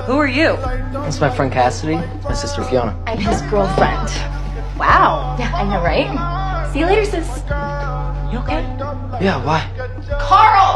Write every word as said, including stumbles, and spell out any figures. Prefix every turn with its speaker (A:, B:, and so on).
A: Who are you?
B: That's my friend Cassidy. It's my sister Fiona.
C: I'm his girlfriend.
A: Wow.
C: Yeah, I know, right? See you later, sis.
A: You okay?
B: Yeah, why?
C: Carl!